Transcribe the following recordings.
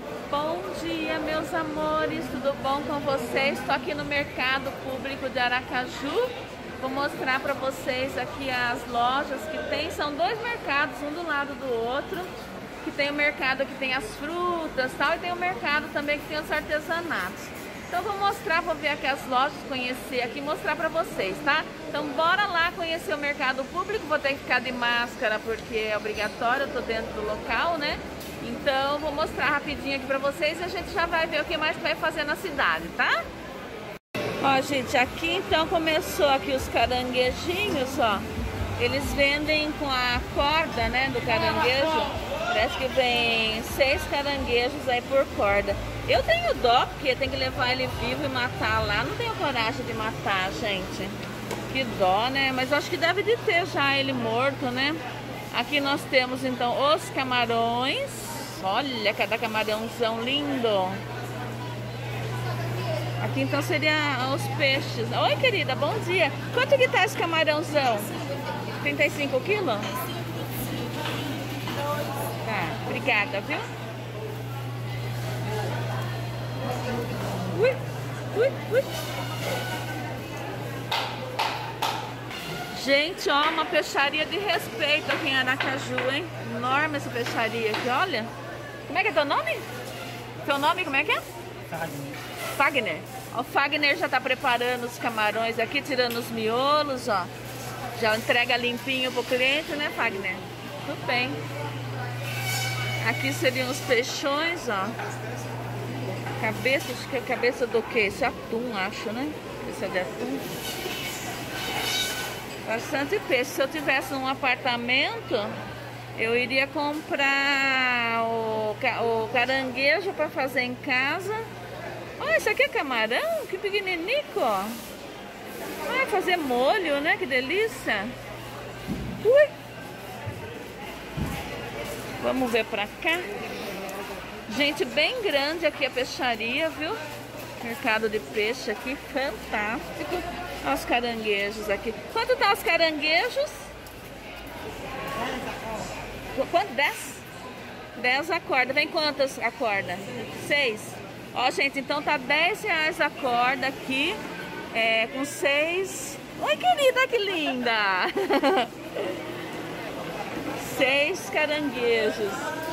Bom dia, meus amores, tudo bom com vocês? Estou aqui no Mercado Público de Aracaju. Vou mostrar para vocês aqui as lojas que tem. São dois mercados, um do lado do outro. Que tem o mercado que tem as frutas e tal, e tem o mercado também que tem os artesanatos. Então vou mostrar, vou ver aqui as lojas, conhecer aqui e mostrar para vocês, tá? Então bora lá conhecer o Mercado Público. Vou ter que ficar de máscara porque é obrigatório, eu tô dentro do local, né? Então vou mostrar rapidinho aqui pra vocês e a gente já vai ver o que mais vai fazer na cidade, tá? Ó, gente, aqui então começou aqui os caranguejinhos, ó. Eles vendem com a corda, né, do caranguejo. Parece que vem 6 caranguejos aí por corda. Eu tenho dó, porque tem que levar ele vivo e matar lá. Não tenho coragem de matar, gente. Que dó, né? Mas acho que deve de ter já ele morto, né? Aqui nós temos então os camarões. Olha, cada camarãozão lindo. Aqui então seria os peixes. Oi, querida, bom dia. Quanto que tá esse camarãozão? 35 quilos? Tá, obrigada, viu? Ui, ui, ui. Gente, ó, uma peixaria de respeito aqui em Aracaju, hein? Enorme essa peixaria aqui, olha. Como é que é teu nome? Teu nome, como é que é? Fagner. Fagner. Ó, o Fagner já tá preparando os camarões aqui, tirando os miolos, ó. Já entrega limpinho pro cliente, né, Fagner? Tudo bem. Aqui seriam os peixões, ó. Cabeça, acho que é cabeça do quê? Esse é atum, acho, né? Esse é de atum. Bastante peixe. Se eu tivesse um apartamento, eu iria comprar o caranguejo para fazer em casa. Olha, esse aqui é camarão, que pequeninico, ó. Vai fazer molho, né? Que delícia. Ui. Vamos ver pra cá. Gente, bem grande aqui a peixaria, viu? Mercado de peixe aqui, fantástico. Olha os caranguejos aqui. Quanto tá os caranguejos? Quanto? 10? 10 a corda. Vem quantas a corda? 6. Ó, gente, então tá R$10 a corda aqui. Com 6. Oi, querida, que linda! 6 caranguejos.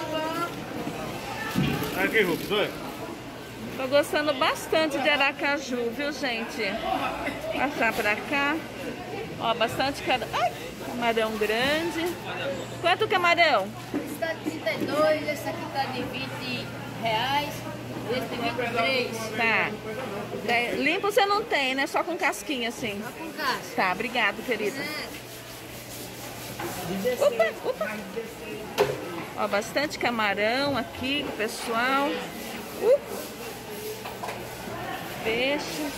Aqui, Rubens, Tô gostando bastante de Aracaju, viu, gente? Passar pra cá. Ó, bastante camarão grande. Quanto camarão? Esse tá de 32, esse aqui tá de R$20. Esse de 23. Tá. Limpo você não tem, né? Só com casquinha, assim. Só com casca. Tá, obrigado, querida. Opa, opa. Ó, bastante camarão aqui, pessoal. Peixes.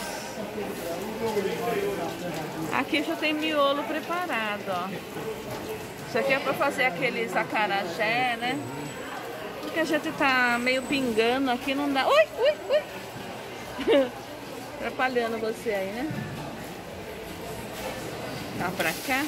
Aqui já tem miolo preparado, ó. Isso aqui é pra fazer aqueles acarajé, né? Porque a gente tá meio pingando aqui, não dá... Ui, ui, ui! Atrapalhando você aí, né? Tá pra cá.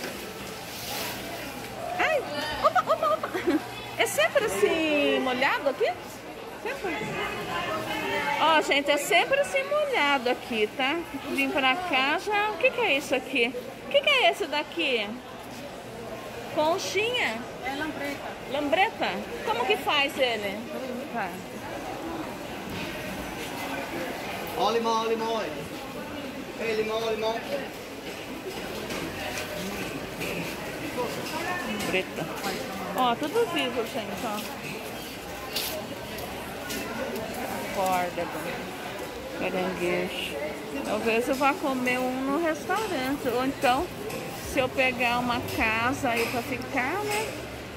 Ai! Opa, opa, opa! É sempre assim, molhado aqui? Sempre? Ó, gente, é sempre assim molhado aqui, tá? Vim pra cá já... O que que é isso aqui? O que que é esse daqui? Conchinha? É lambreta. Lambreta? Como que faz ele? Tá. Ó, limão, limão. Ei, limão, limão. Lambreta. Ó, tudo vivo, gente, ó. Corda, caranguejo. Talvez eu vá comer um no restaurante. Ou então, se eu pegar uma casa aí pra ficar, né?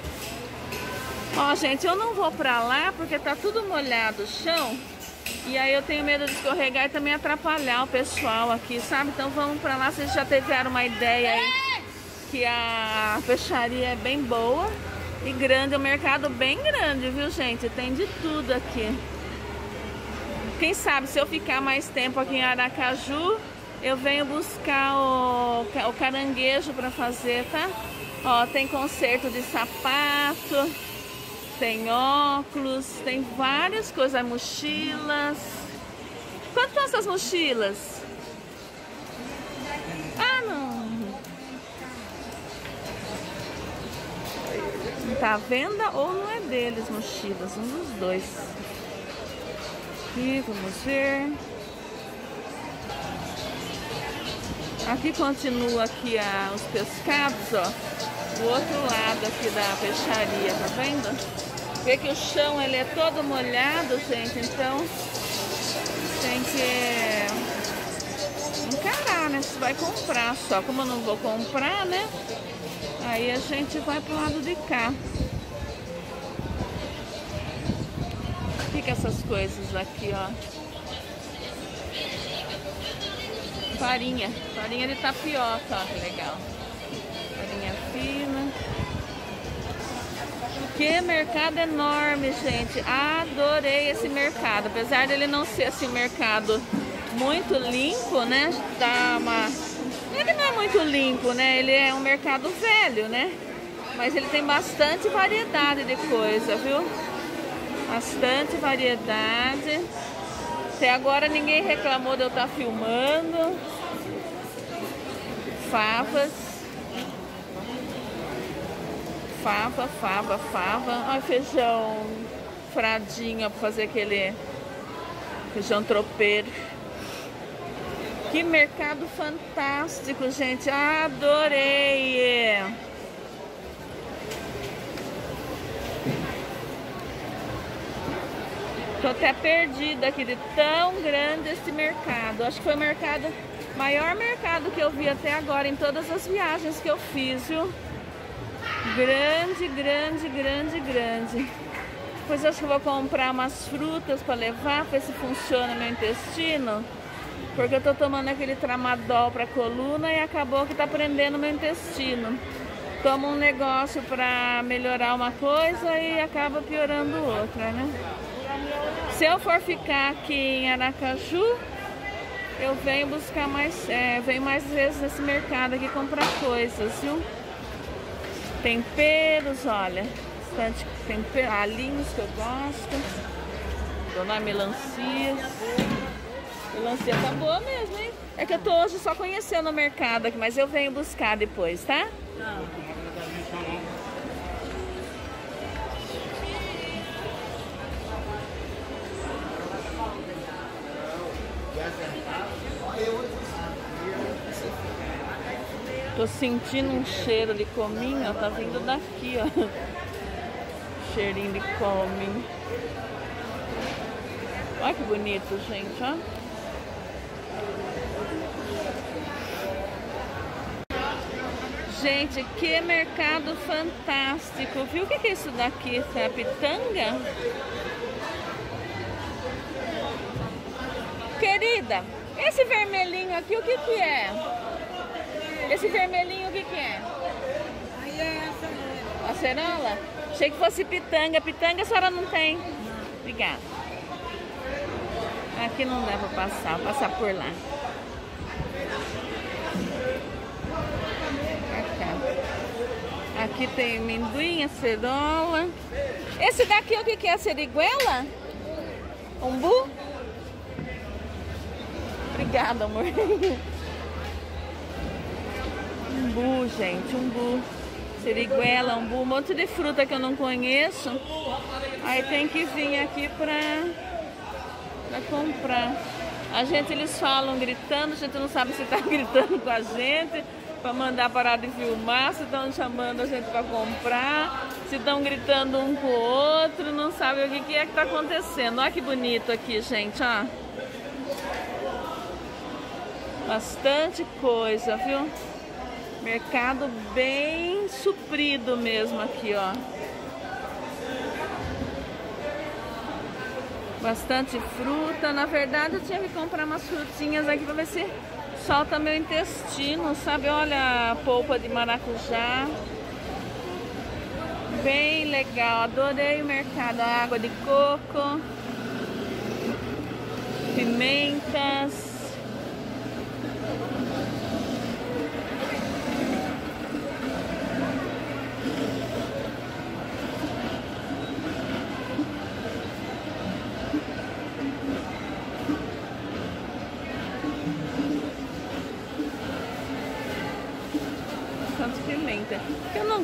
Ó, gente, eu não vou pra lá porque tá tudo molhado o chão. E aí eu tenho medo de escorregar e também atrapalhar o pessoal aqui, sabe? Então vamos pra lá, vocês já tiveram uma ideia aí que a peixaria é bem boa e grande, é um mercado bem grande, viu, gente? Tem de tudo aqui. Quem sabe se eu ficar mais tempo aqui em Aracaju, eu venho buscar o caranguejo pra fazer, tá? Ó, tem conserto de sapato. Tem óculos, tem várias coisas, mochilas. Quanto são essas mochilas? Ah, não. Tá à venda ou não é deles mochilas? Um dos dois. Aqui, vamos ver. Aqui continua aqui os pescados, ó. Do outro lado aqui da peixaria, tá vendo? Vê que o chão ele é todo molhado, gente, então tem que encarar, né? Você vai comprar só. Como eu não vou comprar, né? Aí a gente vai pro lado de cá. Fica essas coisas aqui, ó. Farinha de tapioca, ó, que legal. Farinha fina. Que mercado enorme, gente. Adorei esse mercado. Apesar dele não ser assim um mercado muito limpo, né? Ele não é muito limpo, né? Ele é um mercado velho, né? Mas ele tem bastante variedade de coisa, viu? Bastante variedade. Até agora ninguém reclamou de eu estar filmando. Favas. Fava. Olha, feijão fradinho para fazer aquele feijão tropeiro. Que mercado fantástico, gente. Adorei! Tô até perdida aqui de tão grande esse mercado. Acho que foi o maior mercado que eu vi até agora em todas as viagens que eu fiz, viu? Grande. Depois acho que eu vou comprar umas frutas para levar, para ver se funciona meu intestino. Porque eu tô tomando aquele tramadol para coluna e acabou que tá prendendo meu intestino. Tomo um negócio para melhorar uma coisa e acaba piorando outra, né? Se eu for ficar aqui em Aracaju, eu venho buscar venho mais vezes nesse mercado aqui comprar coisas, viu? Temperos, olha, bastante tempero, alinhos que eu gosto. Dona melancia. Melancia tá boa mesmo, hein? É que eu tô hoje só conhecendo o mercado aqui, mas eu venho buscar depois, tá? Tô sentindo um cheiro de cominho, ó, tá vindo daqui, ó. Cheirinho de cominho. Olha que bonito, gente, ó. Gente, que mercado fantástico, viu? O que é isso daqui? Isso é a pitanga? Querida, esse vermelhinho aqui, o que que é? Esse vermelhinho, o que que é? Aí é a cenoura. A cerola? Achei que fosse pitanga. Pitanga a senhora não tem? Obrigada. Aqui não dá pra passar, vou passar por lá. Aqui tem amendoim, a cerola. Esse daqui o que que é? Seriguela? Umbu? Obrigada, amor. Umbu, gente, umbu. Seriguela, umbu, um monte de fruta que eu não conheço. Aí tem que vir aqui pra comprar. Eles falam gritando, a gente não sabe se tá gritando com a gente para mandar parar de filmar, se estão chamando a gente para comprar, se estão gritando um com o outro, não sabe o que é que tá acontecendo. Olha que bonito aqui, gente, ó. Bastante coisa, viu? Mercado bem suprido mesmo aqui, ó. Bastante fruta. Na verdade, eu tinha que comprar umas frutinhas aqui para ver se solta meu intestino, sabe? Olha a polpa de maracujá. Bem legal. Adorei o mercado. Água de coco. Pimentas.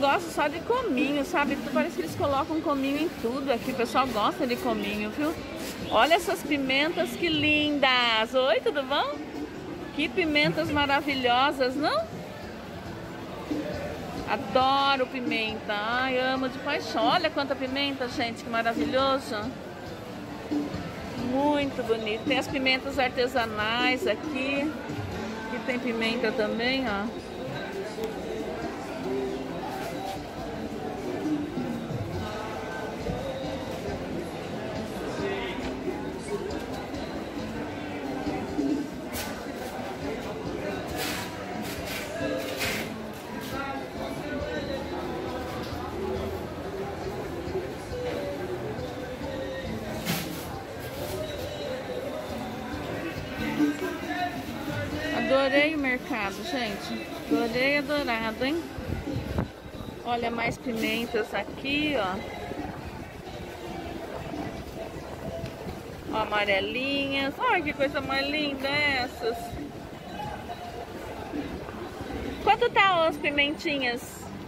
gosto só de cominho, sabe? Parece que eles colocam cominho em tudo aqui. O pessoal gosta de cominho, viu? Olha essas pimentas, que lindas! Oi, tudo bom? Que pimentas maravilhosas, não? Adoro pimenta. Ai, amo de paixão. Olha quanta pimenta, gente, que maravilhoso. Muito bonito. Tem as pimentas artesanais aqui. Aqui tem pimenta também, ó. Adorei o mercado, gente. Adorei, adorado, hein? Olha, mais pimentas aqui, ó. Ó, amarelinhas. Olha que coisa mais linda essas. Quanto tá as pimentinhas?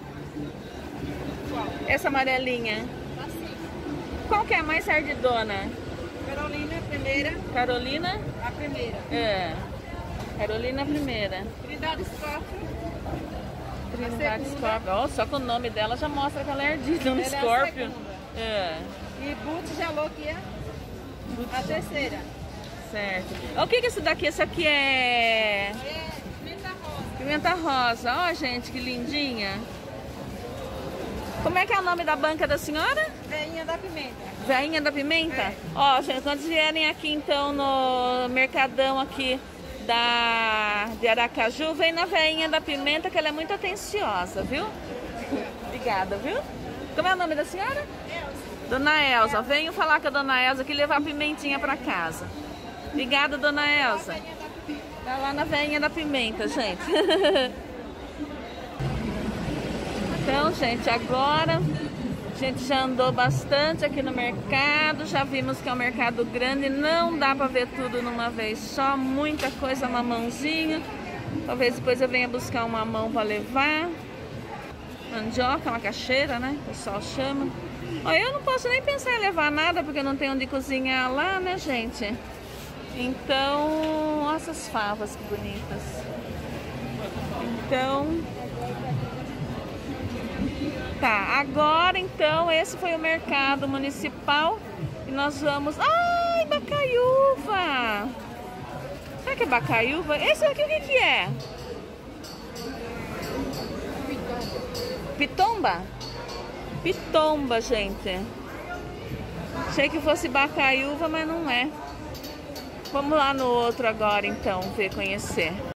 Essa amarelinha. Qual que é a mais ardidona? Carolina, a primeira. Carolina? A primeira. É. Carolina primeira. Trindade Scorpio. Trindade Scorpio. Ó, só com o nome dela já mostra que ela é ardida, um Scorpio. É. E Boots Jalô, que é a terceira. Certo. O que é isso daqui? Isso aqui é... Pimenta rosa. Pimenta rosa. Ó, gente, que lindinha. Como é que é o nome da banca da senhora? Veinha da pimenta. Veinha da Pimenta? É. Ó, gente, quando vierem aqui então no Mercadão aqui de Aracaju, vem na Veinha da Pimenta, que ela é muito atenciosa, viu? Obrigada, viu? Como é o nome da senhora? Elza. Dona Elza. Venho falar com a Dona Elza aqui, levar a pimentinha pra casa. Obrigada, Dona Elza. Tá lá na Veinha da Pimenta, gente. Então, gente, agora a gente já andou bastante aqui no mercado, já vimos que é um mercado grande, não dá para ver tudo numa vez só, muita coisa, mamãozinho. Talvez depois eu venha buscar um mamão para levar. Mandioca, macaxeira, né? O pessoal chama. Ó, eu não posso nem pensar em levar nada porque eu não tenho onde cozinhar lá, né, gente? Então, olha essas favas que bonitas. Então... Tá, agora então esse foi o mercado municipal e nós vamos... Ai, bacaiúva! Será que é bacaiúva? Esse aqui o que que é? Pitomba? Pitomba, gente. Achei que fosse bacaiúva, mas não é. Vamos lá no outro agora então, ver, conhecer.